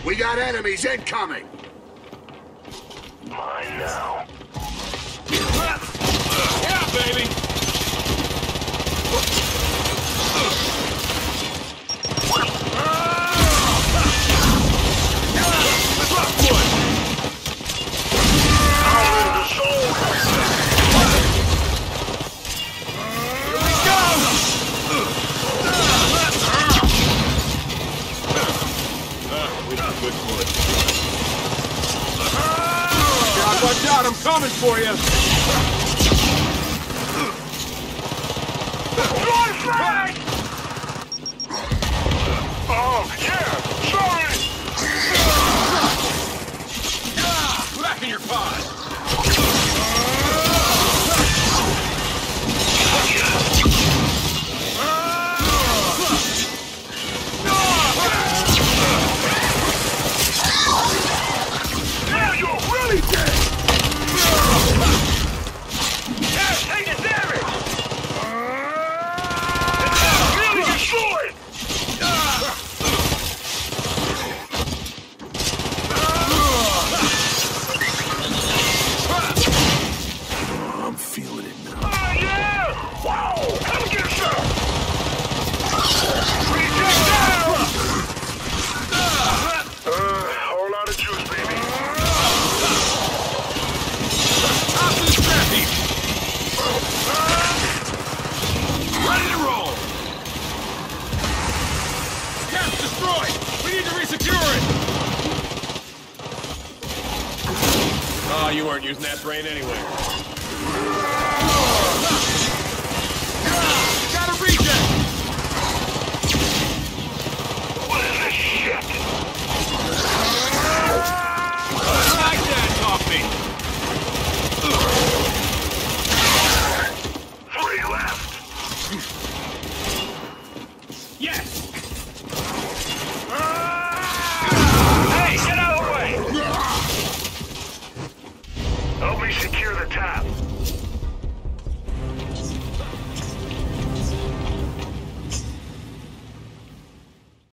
We got enemies incoming! Mine now. Yeah, baby! Watch out, I'm coming for you! Oh, yeah! Sorry! Back in your pod! Now you're really dead! Take the damage! It's really destroyed! I'm feeling it now. Oh, yeah! Wow! Come get some! Reject down! Whole lot of juice, baby. Top of the scrappy! Ready to roll! Cap's destroyed! We need to resecure it! Oh, you weren't using that brain anyway. Got a reject! What is this shit? Like that, Coffee! 3 left. Yes! Hey, get out of the way! Help me secure the tap.